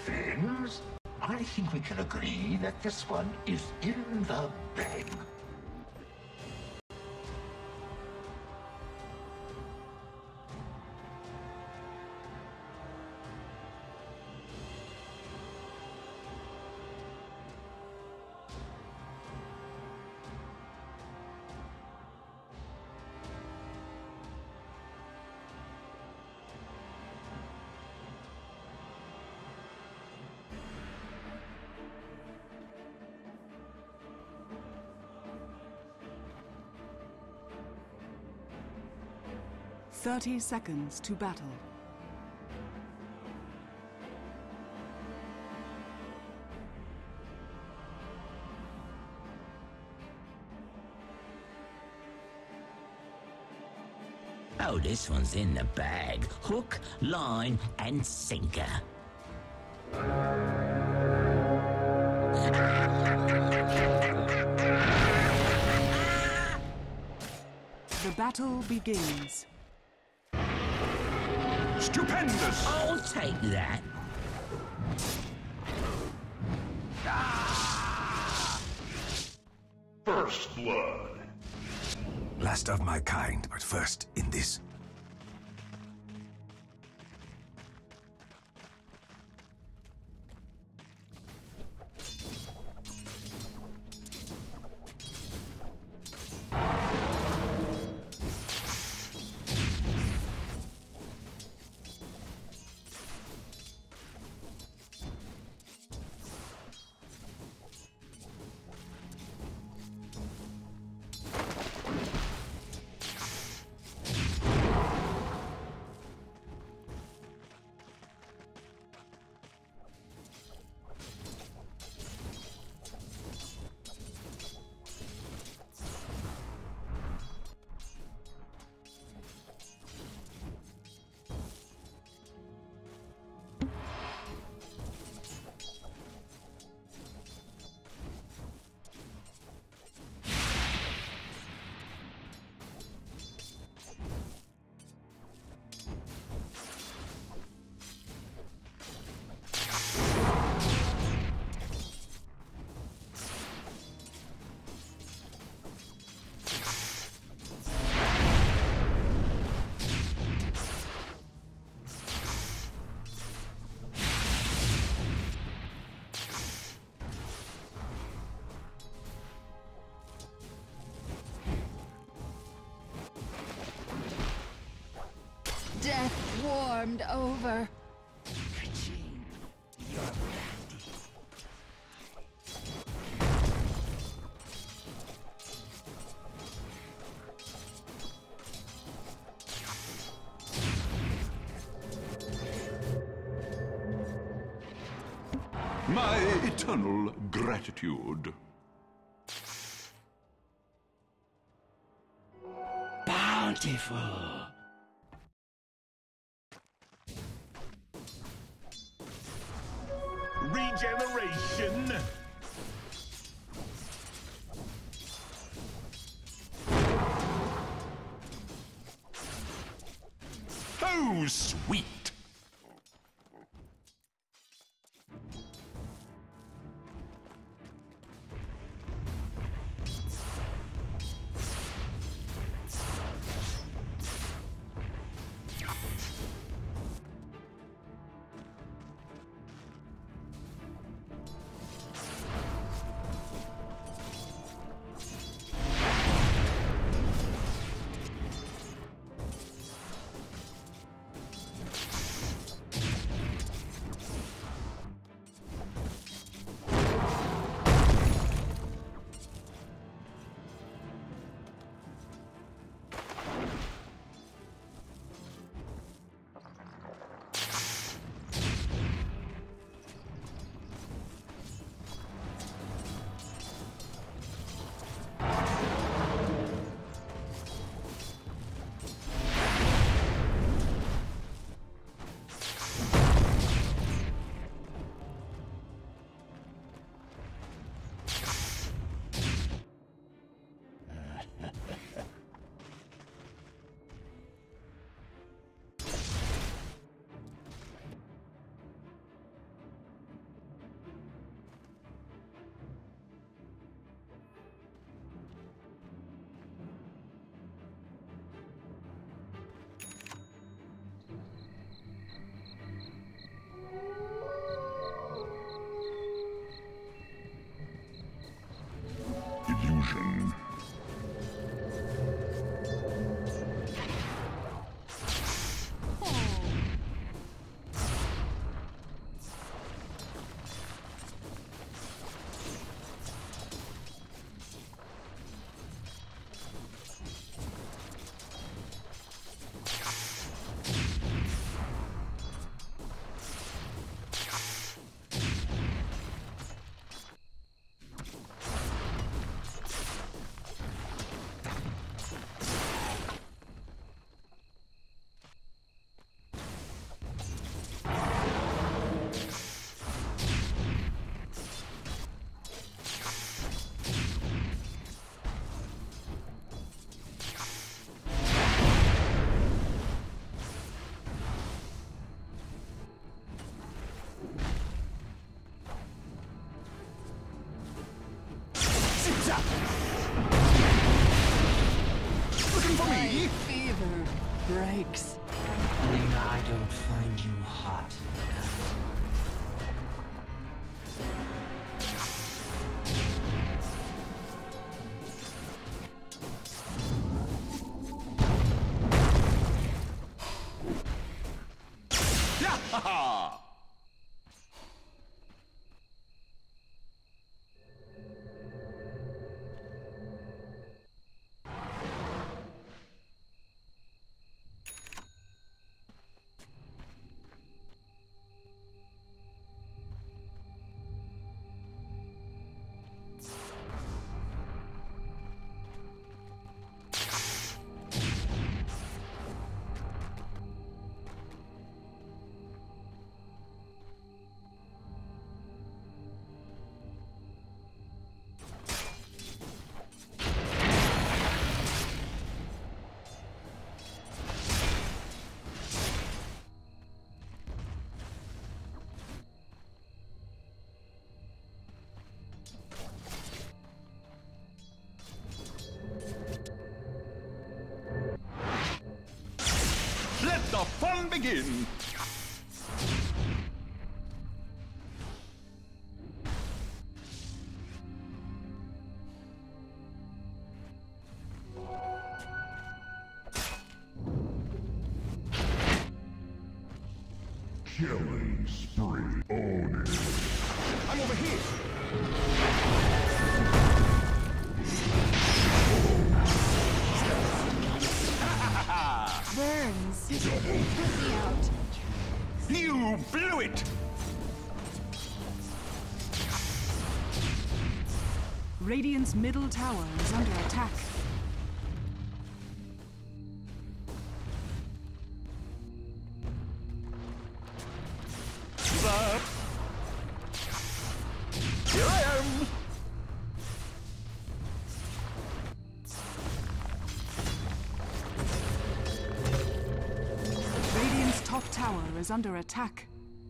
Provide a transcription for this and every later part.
Fins, I think we can agree that this one is in the bag. Thirty seconds to battle. Oh, this one's in the bag. Hook, line, and sinker. The battle begins. Stupendous! I'll take that. First blood. Last of my kind, but first in this. Death warmed over. My eternal gratitude. Bountiful. Regeneration. Oh, sweet. Yikes. Elena, I don't find you hot enough. Let the fun begin! Killing spree. Own it. I'm over here! Burns. Put me out. You blew it! Radiant's middle tower is under attack. Up. Here I am! Radiant's top tower is under attack.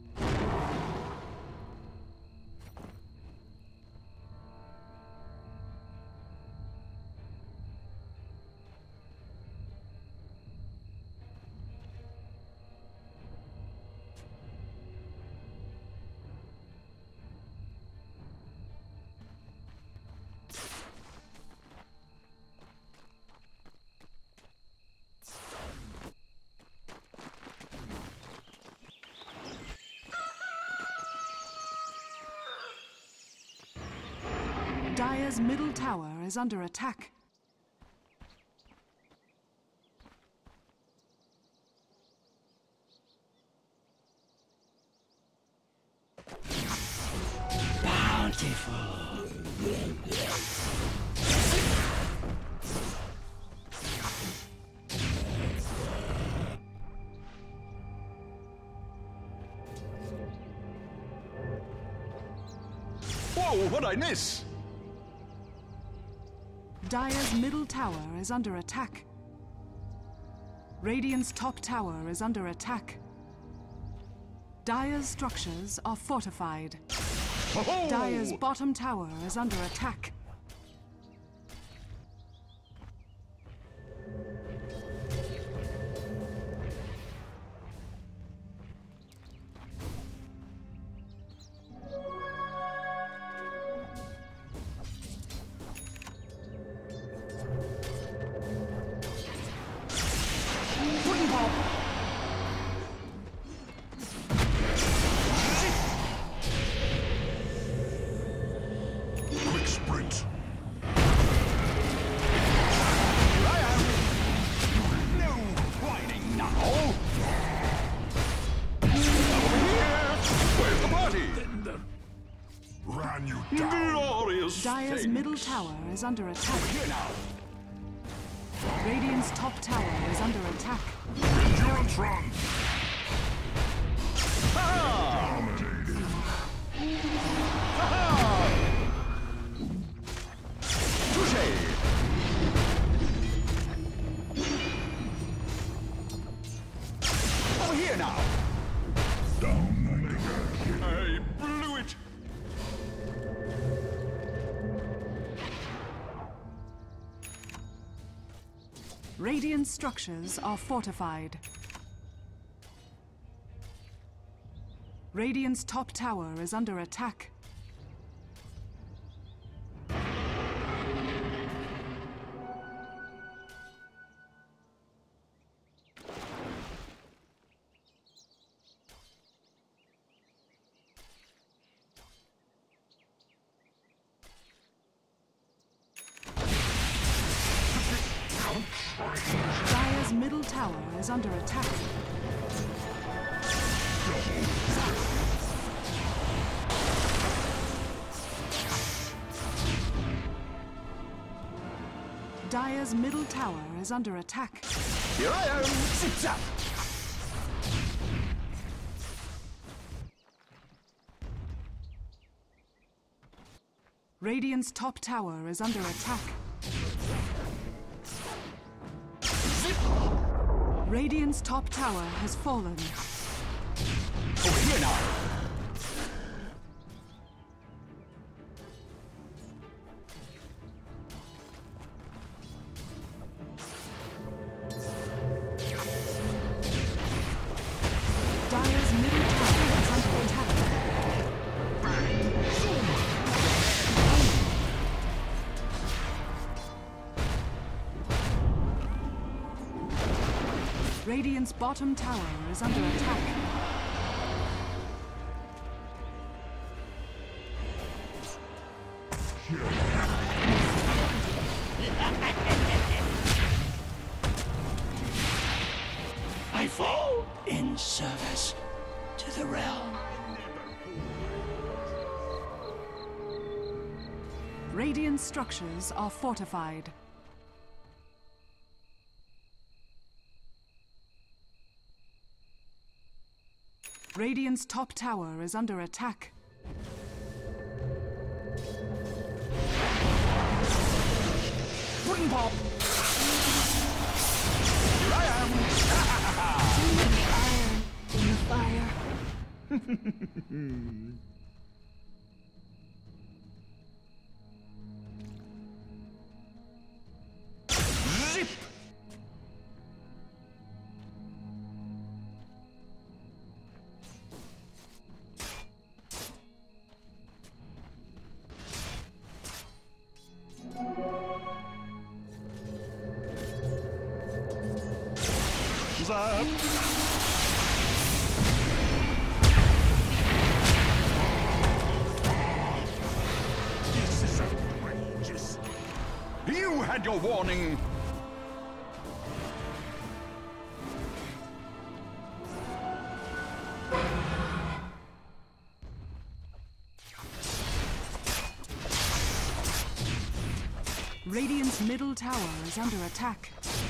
Dire's middle tower is under attack. Whoa, what'd I miss? Dire's middle tower is under attack. Radiant's top tower is under attack. Dire's structures are fortified. Oh! Dire's bottom tower is under attack. Quick sprint. No whining now! Over here! Where's the party? Ran you down. Glorious Dire's things. middle tower is under attack. Here now! Radiant's top tower is under attack. Endurance run. Ha! Dominated. Touché! Over here now! Dominated. I blew it! Radiant structures are fortified. Radiant's top tower is under attack. Dire's middle tower is under attack. Dire's middle tower is under attack. Here I am! Zip-zap! Radiant's top tower is under attack. Radiant's top tower has fallen. Over here now! Dire's middle tower is under attack. Radiant's bottom tower is under attack. I fall in service to the realm. Radiant structures are fortified. Radiant's top tower is under attack. Wooden pop! Here I am! Iron in the fire. Zip! Zap! This is outrageous. You had your warning. Radiant's middle tower is under attack.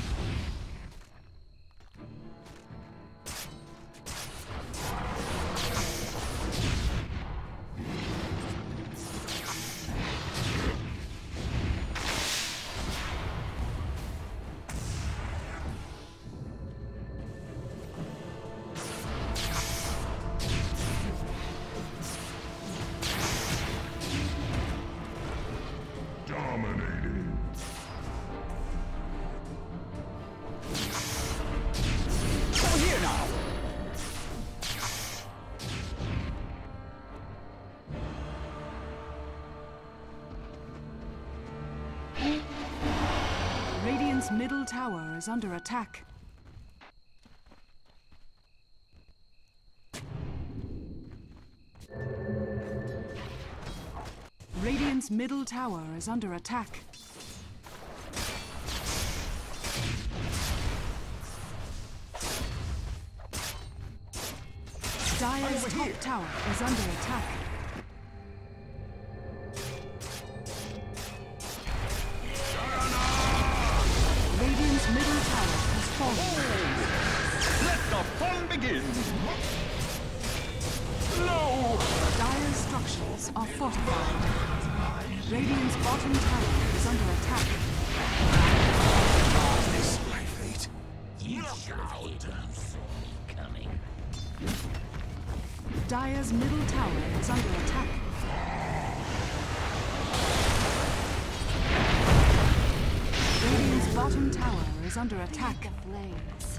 Dominating. Over here now! Radiant's middle tower is under attack. Radiant's middle tower is under attack. Dire's top tower is under attack. Radiant's middle tower has fallen. Let the fun begin! No! Dire's structures are fortified. Radiant's bottom tower is under attack. This my fate. You should have hidden coming. Dire's middle tower is under attack. Radiant's bottom tower is under attack. The flames.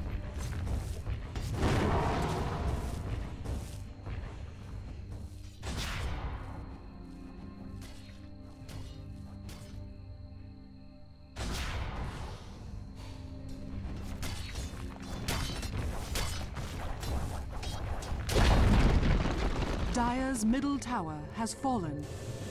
Dire's middle tower has fallen.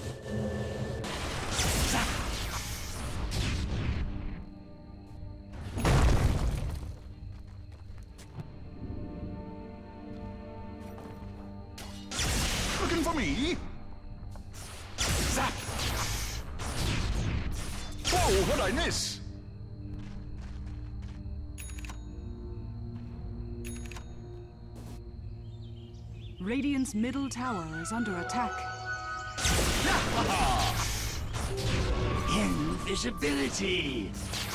Looking for me? Zap! Whoa, what'd I miss? Radiant's middle tower is under attack. Invisibility!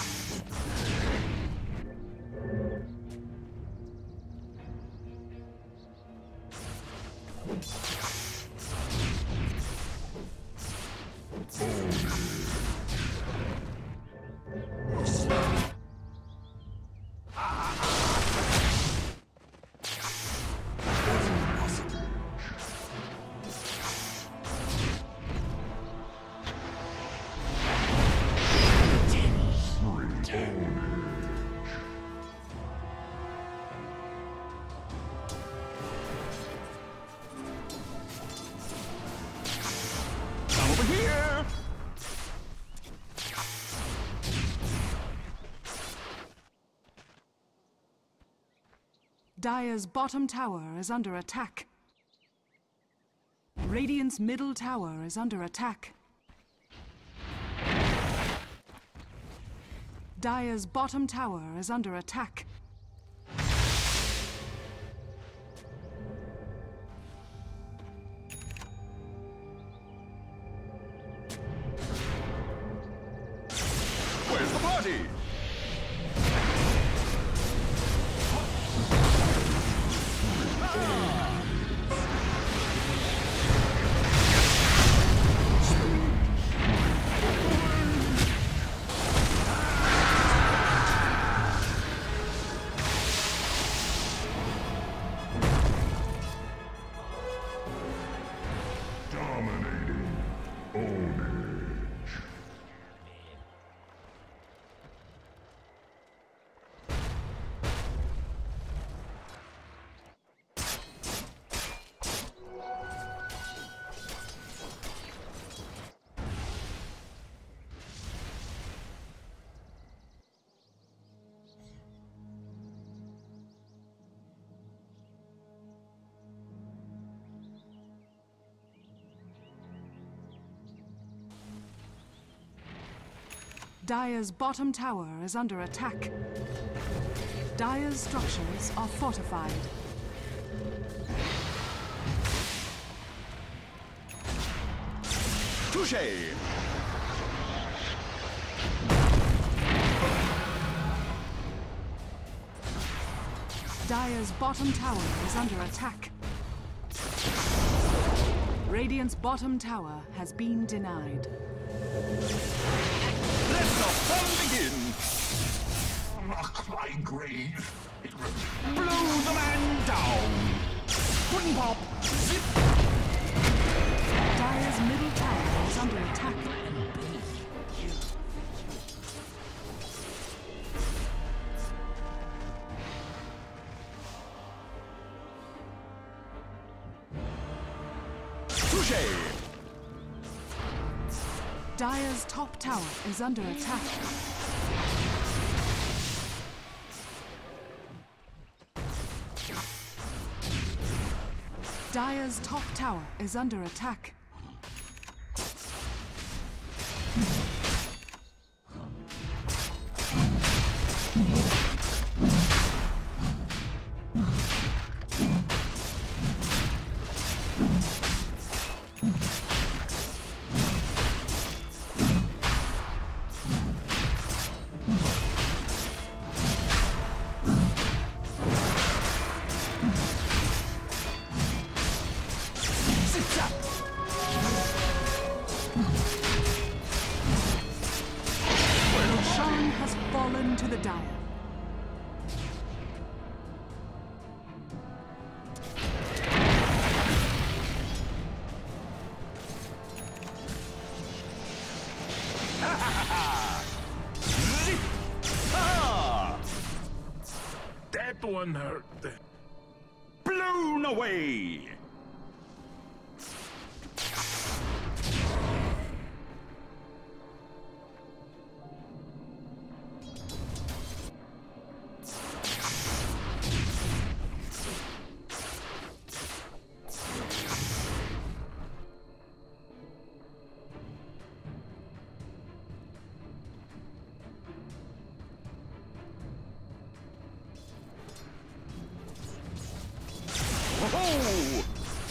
Over here! Dire's bottom tower is under attack. Radiant's middle tower is under attack. Dire's bottom tower is under attack. Where's the party? Dominating. Ownage. Dire's bottom tower is under attack. Dire's structures are fortified. Touché! Dire's bottom tower is under attack. Radiant's bottom tower has been denied. Let the fun begin! Rock my grave. Blow the man down! Pudding pop! Zip! Dire's middle tower is under attack. Touché! Dire's top tower is under attack. Dire's top tower is under attack. fallen to the Dire. That one hurt. Blown away! Oh!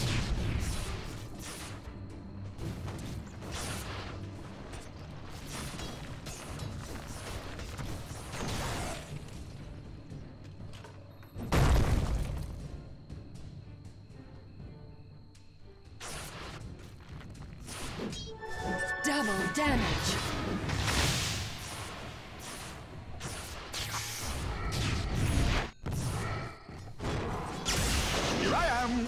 Double damage. Here I am!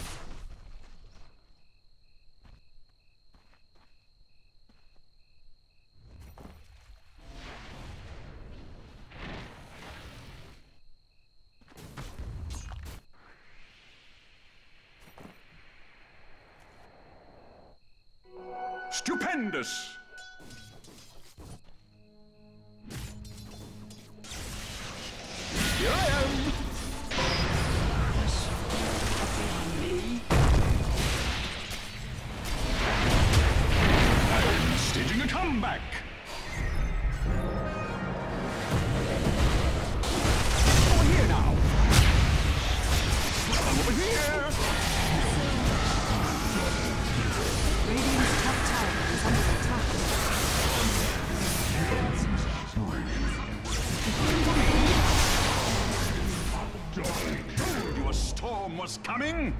Stupendous! Here I am! I'm staging a comeback! Over here now! Over here! Radiant's top tower is under attack. Told you a storm was coming!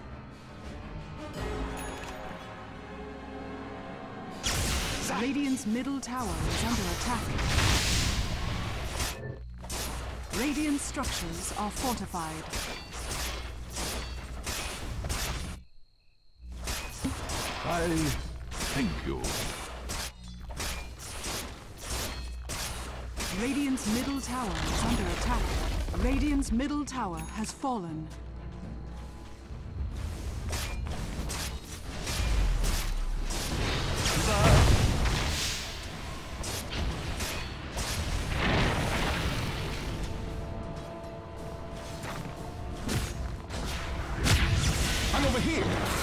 Radiant's middle tower is under attack. Radiant structures are fortified. I thank you. Radiant's middle tower is under attack. Radiant's middle tower has fallen. I'm over here!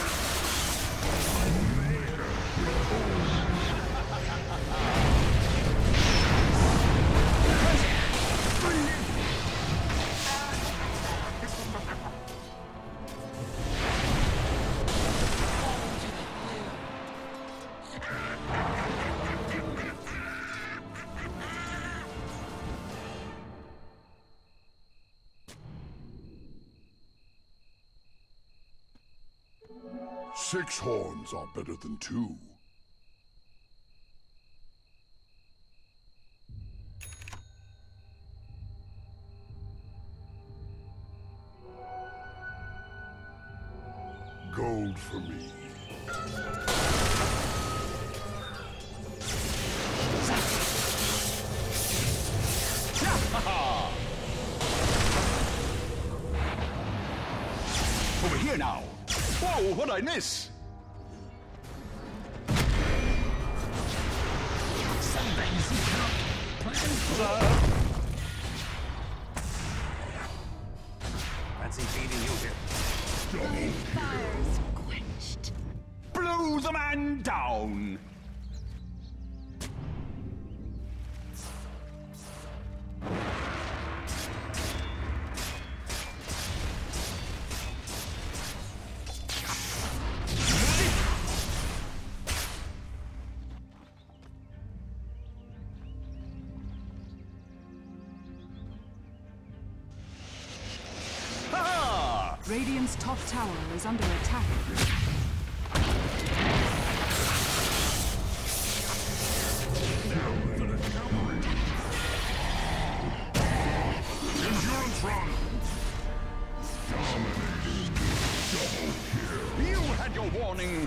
Six horns are better than two. Gold for me. Over here now! Whoa, what'd I miss? Some things you can't plan for. Fancy feeding you here. Fire's quenched. Blow the man down! Radiant's top tower is under attack. had your warning.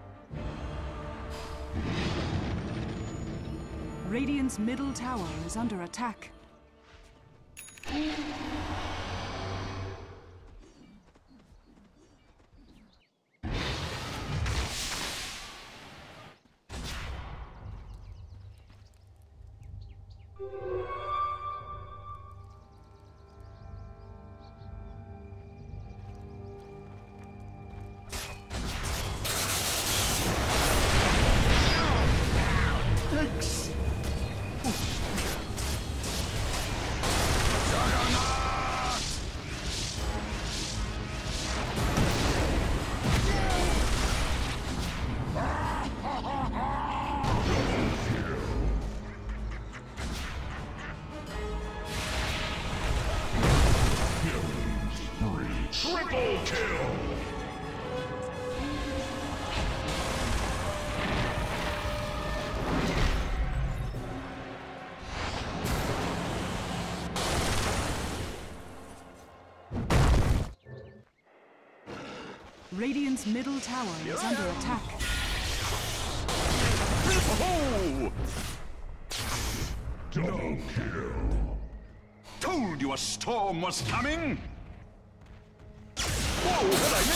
Radiant's middle tower is under attack. Triple kill! Radiant's middle tower is under attack. Oh! Double kill! Told you a storm was coming! Whoa, what'd I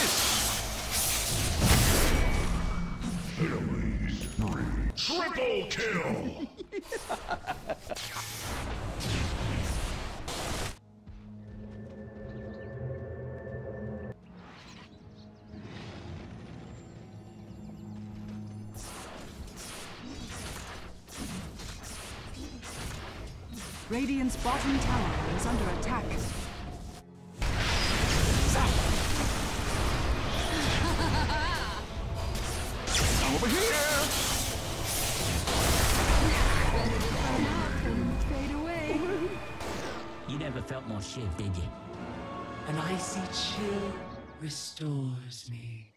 miss? Killing spree! Triple kill! Radiant's bottom tower is under attack. I'm over here! Fade away. You never felt more shiv, did you? An icy chill restores me.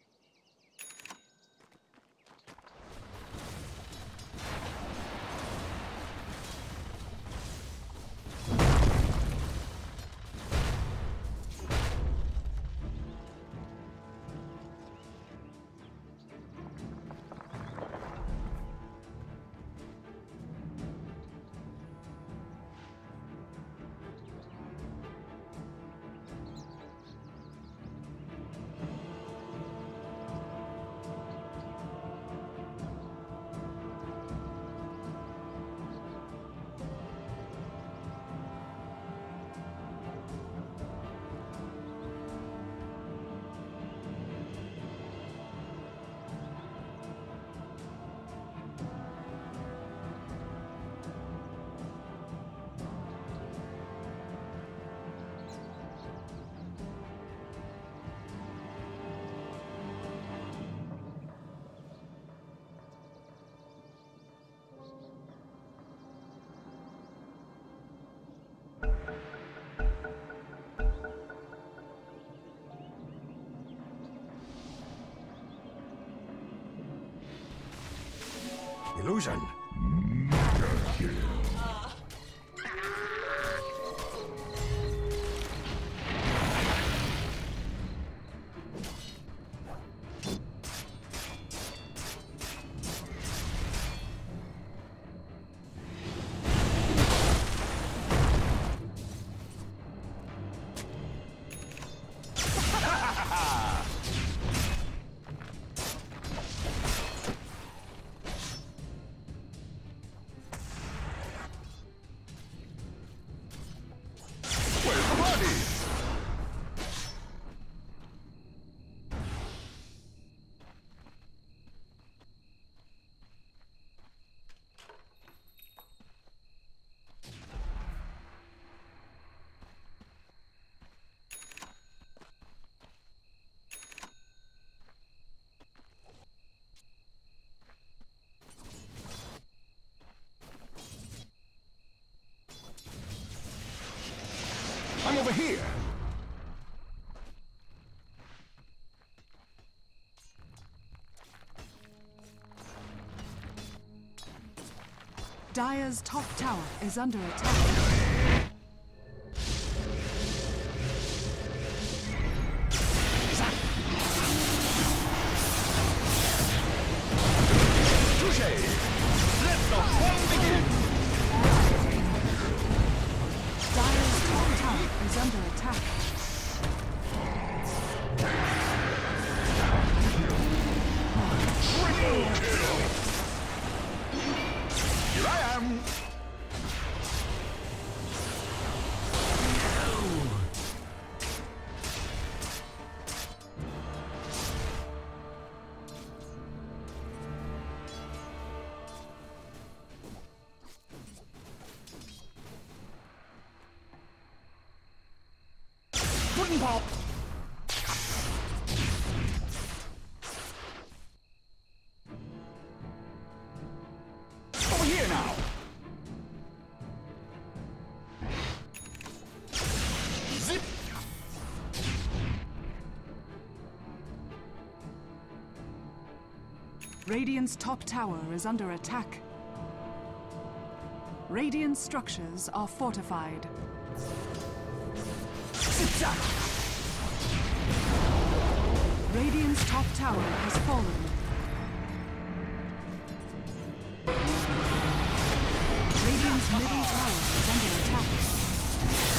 Illusion. Mega kill! Where's the body? I'm over here. Dire's top tower is under attack. Here I am. Pudding pop. Over here now. Zip. Radiant's top tower is under attack. Radiant structures are fortified. Radiant's top tower has fallen. Radiant's middle tower is under attack.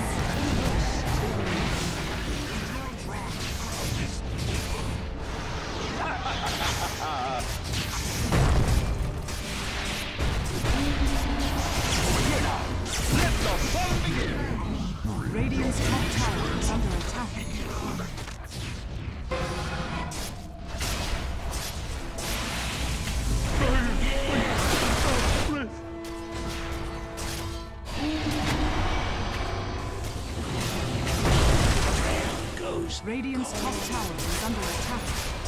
Let the fun begin. Radiant's top tower is under attack. Radiant's top tower is under attack.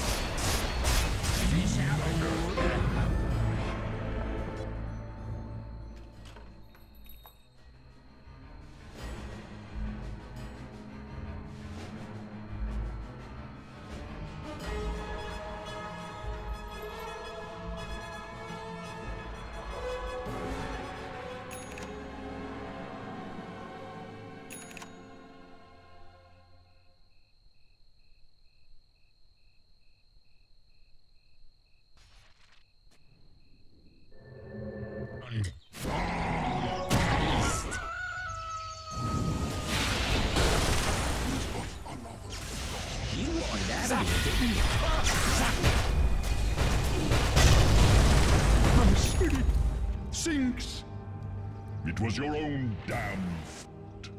My spirit sinks. It was your own damn fault.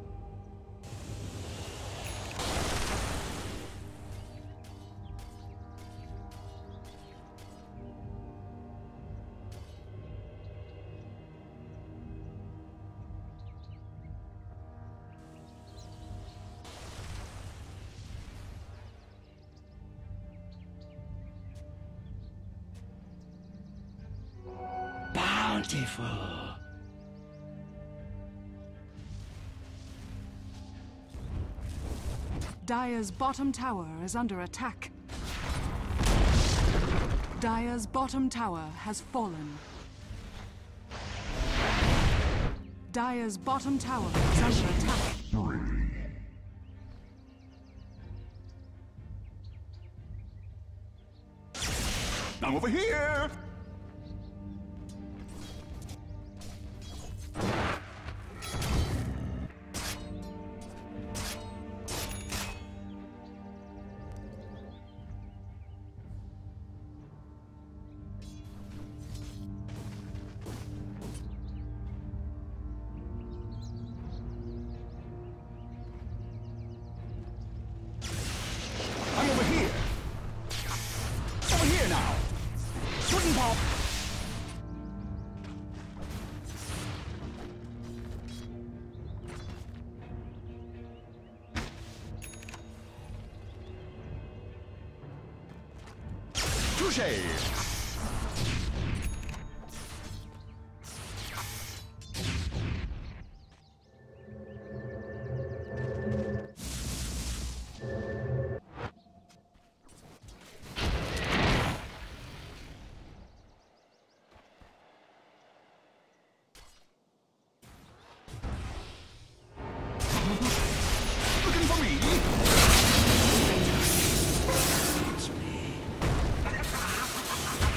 Bountiful. Dire's bottom tower is under attack. Dire's bottom tower has fallen. Dire's bottom tower is under attack. Now over here. I'm over here. Over here now. Pudding pop. Touché. Looking for me? It's me.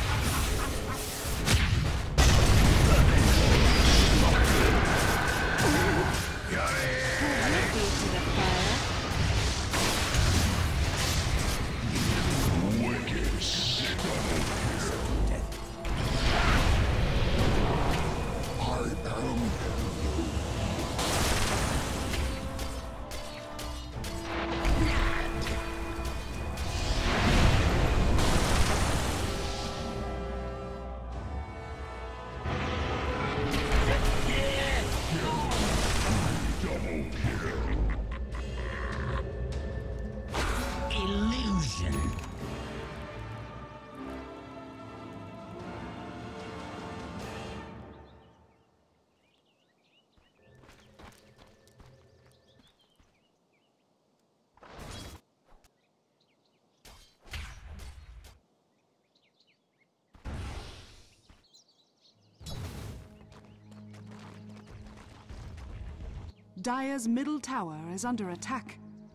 Dire's middle tower is under attack.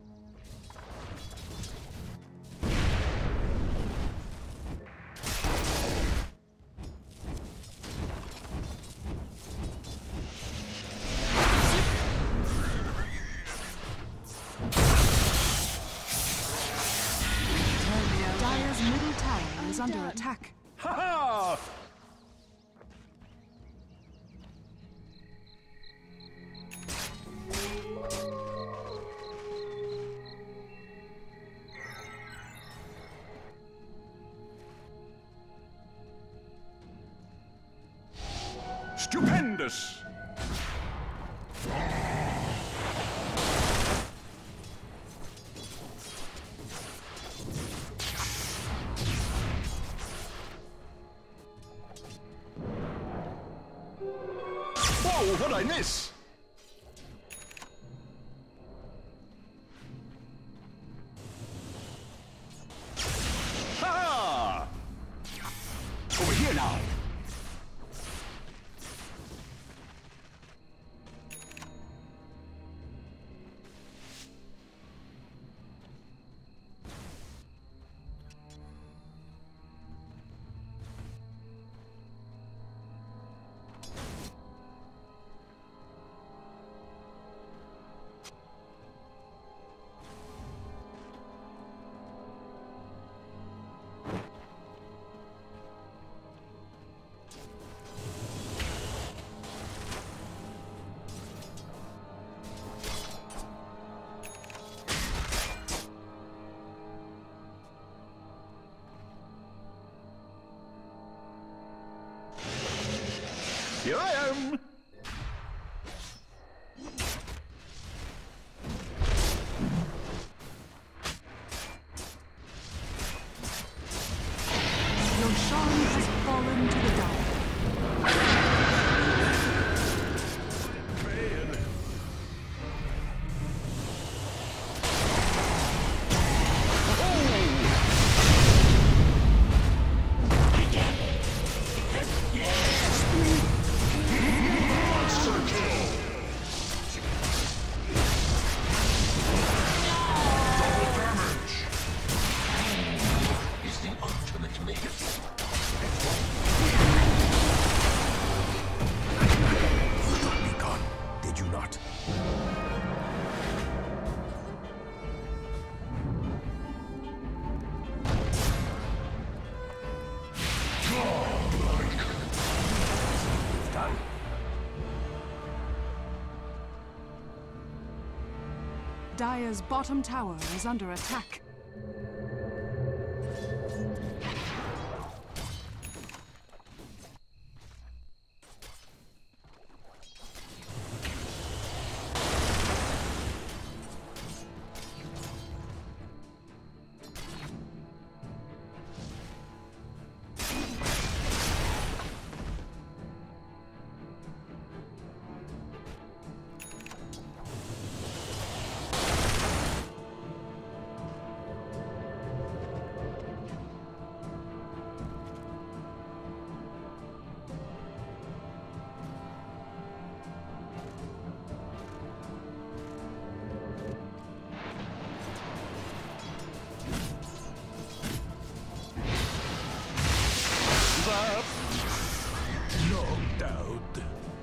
Dire's middle tower is under attack. Ha ha! Stupendous! Whoa, what'd I miss? Ha! Over here now. Here I am! Roshan has fallen to the Dire. Is the ultimate mate. You thought me gone, did you not? Done. Dire's bottom tower is under attack. Knocked out.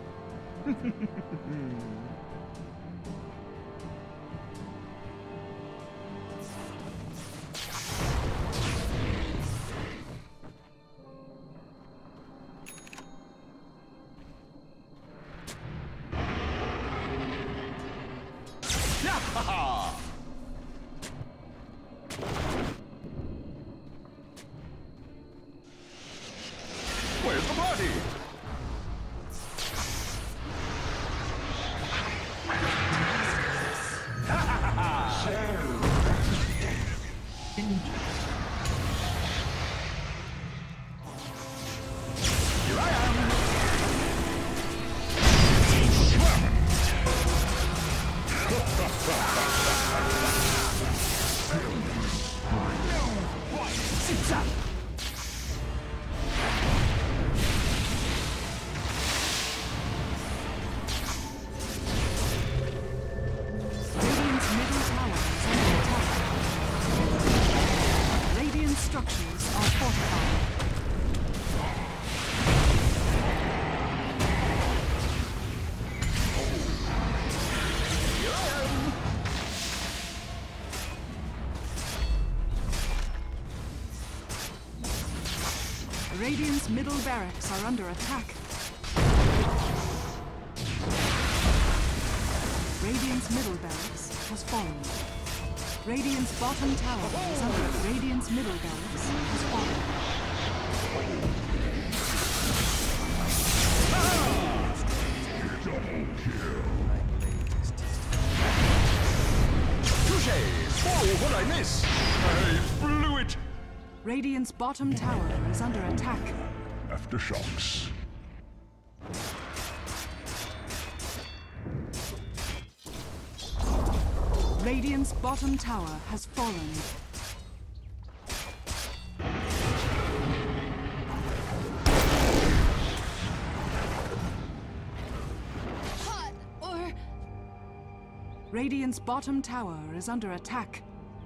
Ha! Where's the party? Here I am. Radiant's middle barracks are under attack. Radiant's middle barracks has fallen. Radiant's bottom tower is under Radiant's middle barracks has fallen. Touché! Oh, what I miss? I blew it! Radiant's bottom tower is under attack. Aftershocks. Radiant's bottom tower has fallen. Hot or... Radiant's bottom tower is under attack.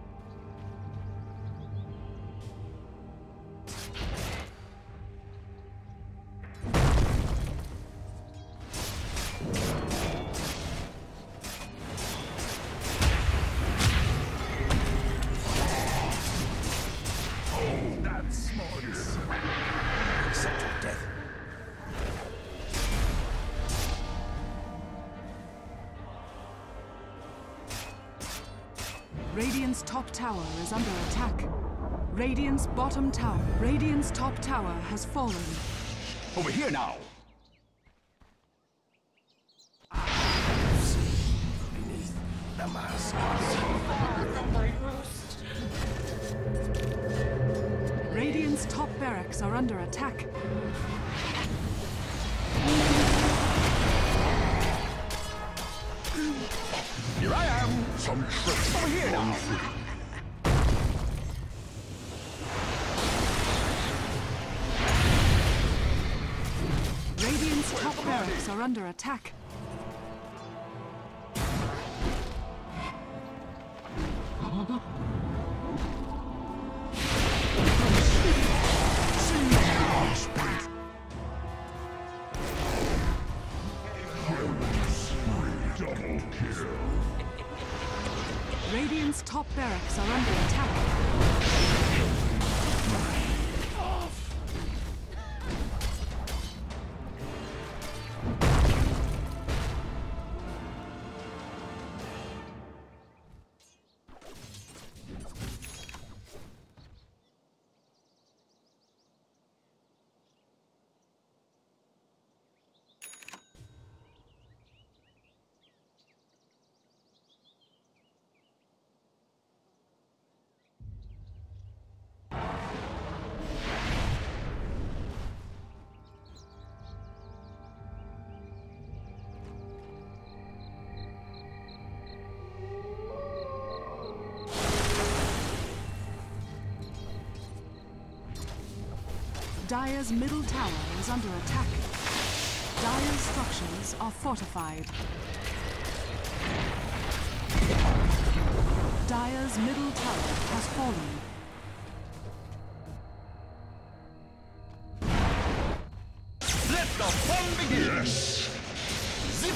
Radiant's top tower is under attack. Radiant's bottom tower. Radiant's top tower has fallen. Over here now! Beneath the mask. Radiant's top barracks are under attack. Here I am! Some tricks. Over here now! Radiant's top barracks are under attack. Double kill. Radiant's top barracks are under attack. Dire's middle tower is under attack. Dire's structures are fortified. Dire's middle tower has fallen. Let the fun begin! Yes. Zip!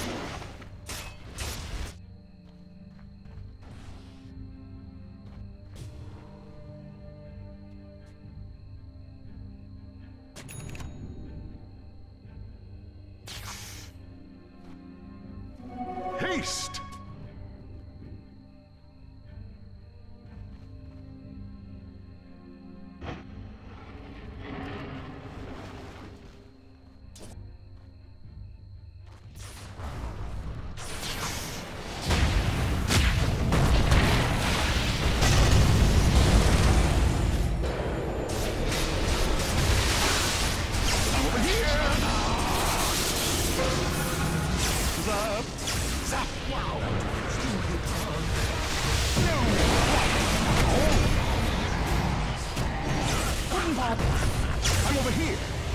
Haste! I'm over here! Zap! Zap! Wow! No! Wooden pop! I'm over here!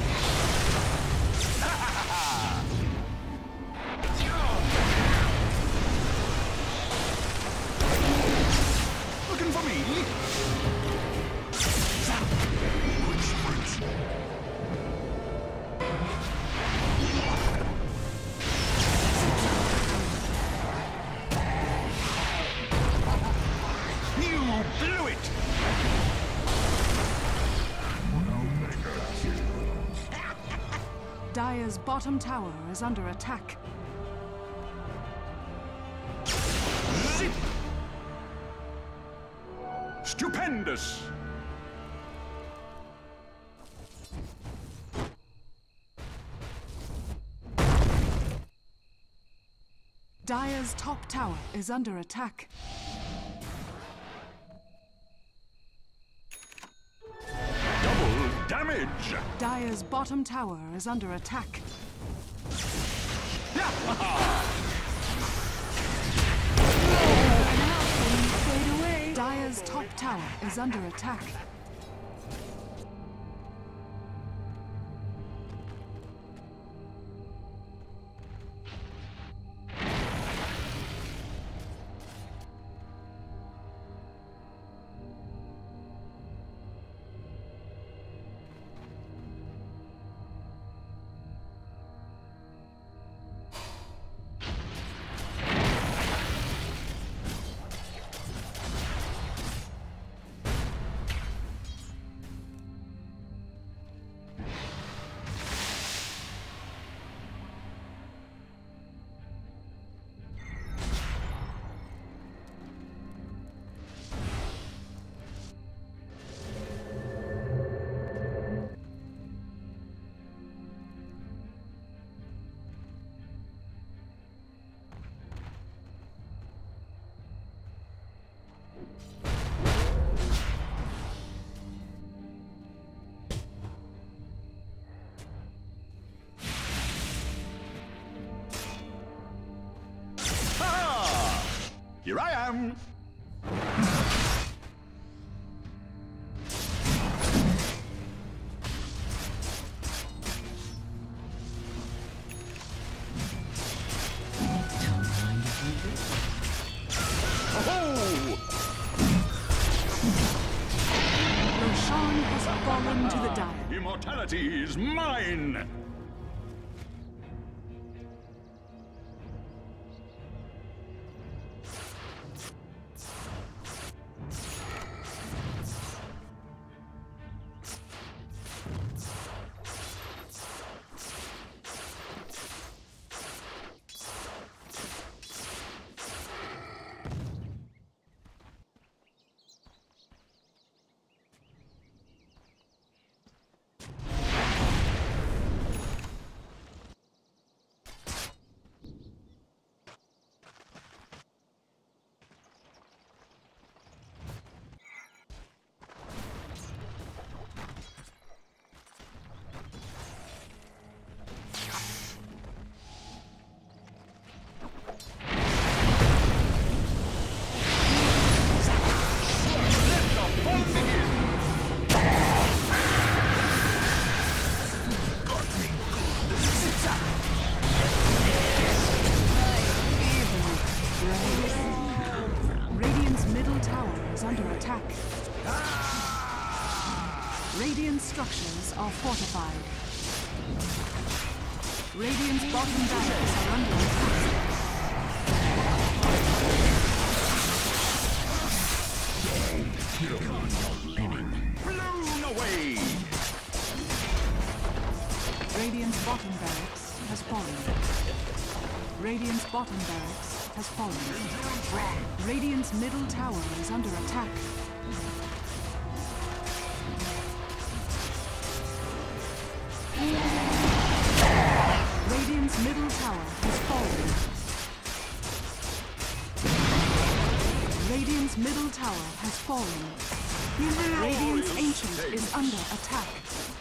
Looking for me? Zap! You blew it! Omega kill. Dire's bottom tower is under attack. Zip! Stupendous! Dire's top tower is under attack. Double damage! Dire's bottom tower is under attack. Fade away. Dire's top tower is under attack. Here I am! Oh! Roshan has fallen to the Dire. Immortality is mine! Radiant's middle tower is under attack. Radiant structures are fortified. Radiant's bottom barracks are under attack. Blown away! Radiant's bottom barracks has fallen. Radiant's bottom barracks has fallen. Radiant's middle tower is under attack. Radiant's middle tower has fallen. Radiant's middle tower has fallen. Radiant's ancient is under attack.